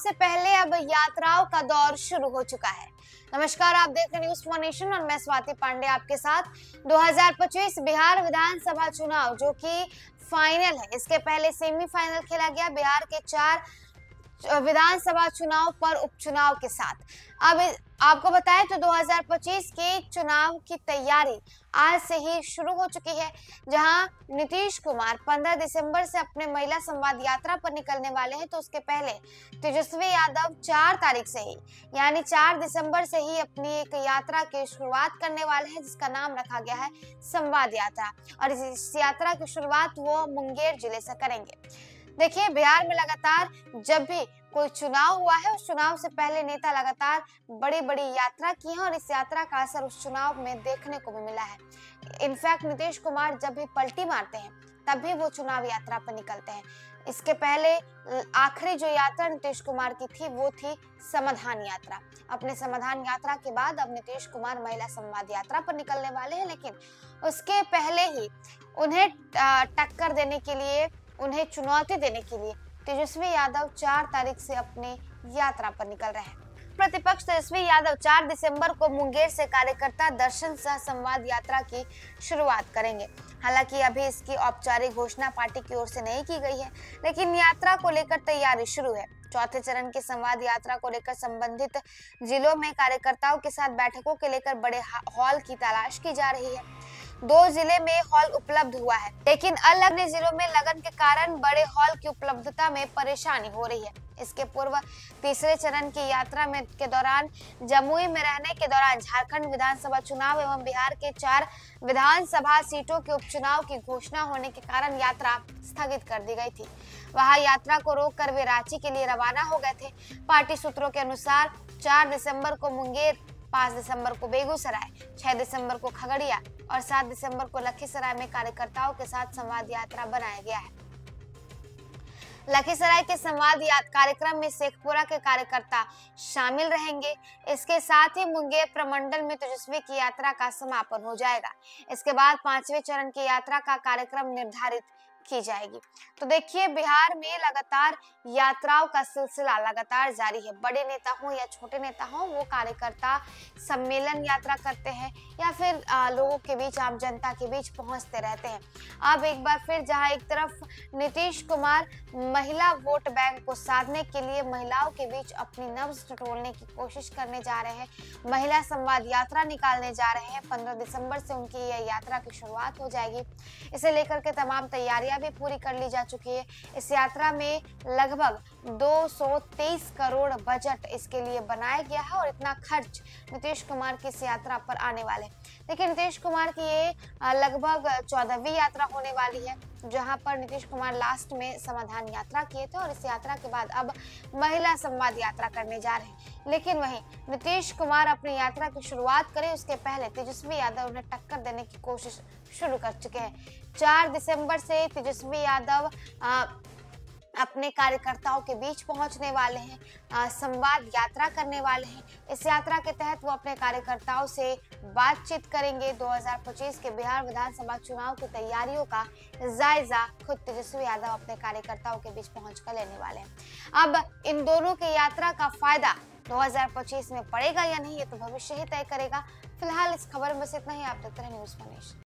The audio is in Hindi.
से पहले अब यात्राओं का दौर शुरू हो चुका है। नमस्कार, आप देख रहे न्यूज़ फॉर नेशन और मैं स्वाति पांडे आपके साथ। 2025 बिहार विधानसभा चुनाव जो कि फाइनल है, इसके पहले सेमीफाइनल खेला गया बिहार के 4 विधानसभा चुनाव पर उपचुनाव के साथ। अब आपको बताएं तो 2025 के चुनाव की तैयारी आज से ही शुरू हो चुकी है, जहां नीतीश कुमार 15 दिसंबर से अपने महिला संवाद यात्रा पर निकलने वाले हैं। तो उसके पहले तेजस्वी यादव 4 तारीख से ही यानी 4 दिसंबर से ही अपनी एक यात्रा की शुरुआत करने वाले हैं, जिसका नाम रखा गया है संवाद यात्रा। और इस यात्रा की शुरुआत वो मुंगेर जिले से करेंगे। देखिए, बिहार में लगातार जब भी कोई चुनाव हुआ है, उस चुनाव से पहले नेता लगातार बड़ी बड़ी यात्रा की है और इस यात्रा का असर उस चुनाव में देखने को भी मिला है। इनफैक्ट नीतीश कुमार जब भी पलटी मारते हैं तब भी वो चुनाव यात्रा पर निकलते हैं। इसके पहले आखिरी जो यात्रा नीतीश कुमार की थी वो थी समाधान यात्रा। अपने समाधान यात्रा के बाद अब नीतीश कुमार महिला संवाद यात्रा पर निकलने वाले हैं, लेकिन उसके पहले ही उन्हें टक्कर देने के लिए, उन्हें चुनौती देने के लिए तेजस्वी यादव 4 तारीख से अपनी यात्रा पर निकल रहे हैं। प्रतिपक्ष तेजस्वी यादव 4 दिसंबर को मुंगेर से कार्यकर्ता दर्शन सह संवाद यात्रा की शुरुआत करेंगे। हालांकि अभी इसकी औपचारिक घोषणा पार्टी की ओर से नहीं की गई है, लेकिन यात्रा को लेकर तैयारी शुरू है। चौथे चरण की संवाद यात्रा को लेकर संबंधित जिलों में कार्यकर्ताओं के साथ बैठकों के लेकर बड़े हॉल की तलाश की जा रही है। 2 जिले में हॉल उपलब्ध हुआ है, लेकिन अलग जिलों में लगन के कारण बड़े हॉल की उपलब्धता में परेशानी हो रही है। इसके पूर्व तीसरे चरण की यात्रा में के दौरान जमुई में रहने के दौरान झारखंड विधानसभा चुनाव एवं बिहार के 4 विधानसभा सीटों के उपचुनाव की घोषणा होने के कारण यात्रा स्थगित कर दी गई थी। वहां यात्रा को रोककर वे रांची के लिए रवाना हो गए थे। पार्टी सूत्रों के अनुसार 4 दिसंबर को मुंगेर, 5 दिसंबर को बेगूसराय, 6 दिसंबर को खगड़िया और 7 दिसंबर को लखीसराय में कार्यकर्ताओं के साथ संवाद यात्रा बनाया गया है। लखीसराय के संवाद कार्यक्रम में शेखपुरा के कार्यकर्ता शामिल रहेंगे। इसके साथ ही मुंगेर प्रमंडल में तेजस्वी की यात्रा का समापन हो जाएगा। इसके बाद 5वें चरण की यात्रा का कार्यक्रम निर्धारित की जाएगी। तो देखिए, बिहार में लगातार यात्राओं का सिलसिला लगातार जारी है। बड़े नेता हो या छोटे नेता हो, वो कार्यकर्ता सम्मेलन यात्रा करते हैं या फिर लोगों के बीच, आम जनता के बीच पहुंचते रहते हैं। अब एक बार फिर जहां एक तरफ नीतीश कुमार महिला वोट बैंक को साधने के लिए महिलाओं के बीच अपनी नब्ज टटोलने की कोशिश करने जा रहे हैं, महिला संवाद यात्रा निकालने जा रहे हैं। 15 दिसंबर से उनकी यह यात्रा की शुरुआत हो जाएगी। इसे लेकर के तमाम तैयारियां भी पूरी कर ली जा चुकी है। इस यात्रा में लगभग 223 करोड़ बजट इसके लिए बनाया गया है और इतना खर्च नीतीश कुमार की इस यात्रा पर आने वाले हैं। देखिए, नीतीश कुमार की ये लगभग 14वीं यात्रा होने वाली है, जहां पर नीतीश कुमार लास्ट में समाधान यात्रा किए थे और इस यात्रा के बाद अब महिला संवाद यात्रा करने जा रहे हैं। लेकिन वहीं नीतीश कुमार अपनी यात्रा की शुरुआत करें उसके पहले तेजस्वी यादव उन्हें टक्कर देने की कोशिश शुरू कर चुके हैं। 4 दिसंबर से तेजस्वी यादव अपने कार्यकर्ताओं के बीच पहुंचने वाले हैं, संवाद यात्रा करने वाले हैं। इस यात्रा के तहत वो अपने कार्यकर्ताओं से बातचीत करेंगे। 2025 के बिहार विधानसभा चुनाव की तैयारियों का जायजा खुद तेजस्वी यादव अपने कार्यकर्ताओं के बीच पहुंचकर लेने वाले हैं। अब इन दोनों की यात्रा का फायदा 2025 में पड़ेगा या नहीं, ये तो भविष्य ही तय करेगा। फिलहाल इस खबर में बस इतना ही। आप देखते रहे न्यूज़ फॉर नेशन।